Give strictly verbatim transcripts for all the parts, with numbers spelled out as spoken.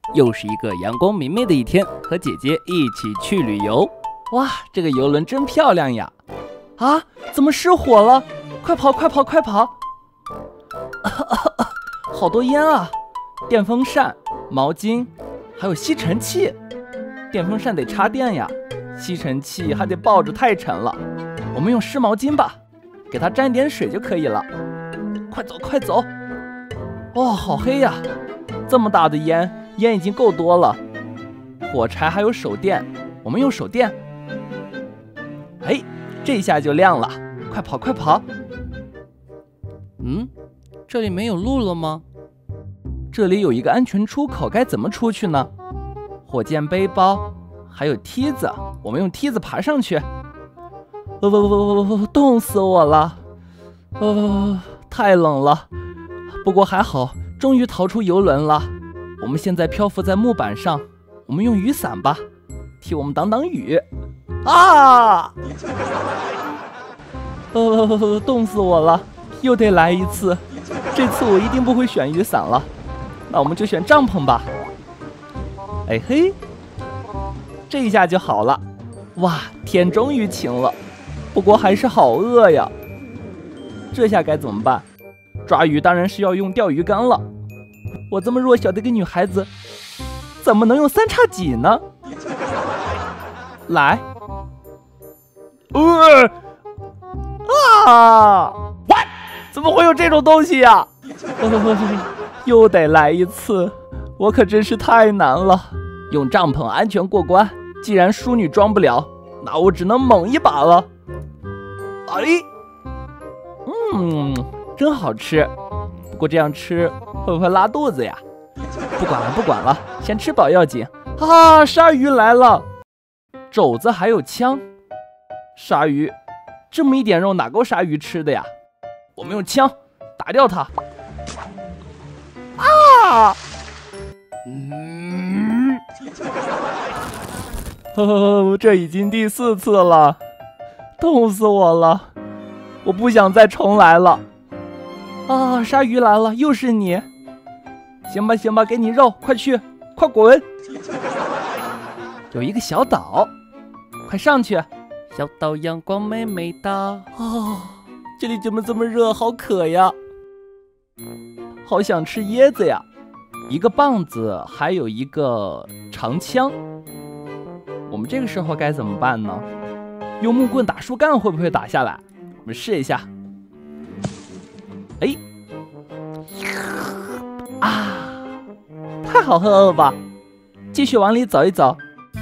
又是一个阳光明媚的一天，和姐姐一起去旅游。哇，这个游轮真漂亮呀！啊，怎么失火了？快跑快跑快跑！好多烟啊！电风扇、毛巾，还有吸尘器。电风扇得插电呀，吸尘器还得抱着，太沉了。我们用湿毛巾吧，给它沾点水就可以了。快走快走！哇、哦，好黑呀！这么大的烟，烟已经够多了。火柴还有手电，我们用手电。哎，这下就亮了！快跑快跑！嗯，这里没有路了吗？这里有一个安全出口，该怎么出去呢？火箭背包，还有梯子，我们用梯子爬上去。呃，冻死我了！呃，太冷了。不过还好，终于逃出游轮了。我们现在漂浮在木板上，我们用雨伞吧，替我们挡挡雨。啊！呃，冻死我了，又得来一次。这次我一定不会选雨伞了，那我们就选帐篷吧。哎嘿，这一下就好了。哇，天终于晴了，不过还是好饿呀。这下该怎么办？抓鱼当然是要用钓鱼竿了。我这么弱小的一个女孩子，怎么能用三叉戟呢？来，呃，啊！怎么会有这种东西呀？又得来一次，我可真是太难了。用帐篷安全过关，既然淑女装不了，那我只能猛一把了。哎，嗯，真好吃。不过这样吃会不会拉肚子呀？不管了不管了，先吃饱要紧。啊，鲨鱼来了！肘子还有枪。鲨鱼，这么一点肉哪够鲨鱼吃的呀？我们用枪打掉它。啊！嗯，哦，这已经第四次了，冻死我了！我不想再重来了。啊，鲨鱼来了，又是你！行吧行吧，给你肉，快去，快滚！有一个小岛，快上去！小岛阳光美美的。哦，这里怎么这么热？好渴呀！好想吃椰子呀！一个棒子，还有一个长枪。我们这个时候该怎么办呢？用木棍打树干会不会打下来？我们试一下。哎，啊，太好喝了吧！继续往里走一走。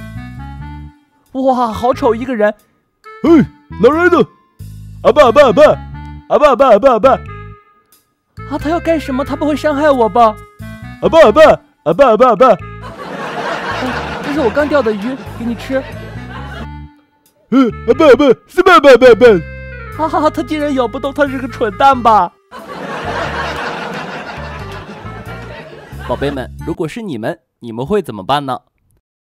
哇，好丑一个人！ 嘿，哪来的？阿爸阿爸阿爸阿爸阿爸阿爸阿爸！ 啊，他要干什么？他不会伤害我吧？ 阿爸阿爸阿爸阿爸阿爸！ 这是我刚钓的鱼，给你吃。 嗯，阿爸阿爸，是爸爸爸爸！ 哈哈哈，他竟然咬不动，他是个蠢蛋吧？宝贝们，如果是你们，你们会怎么办呢？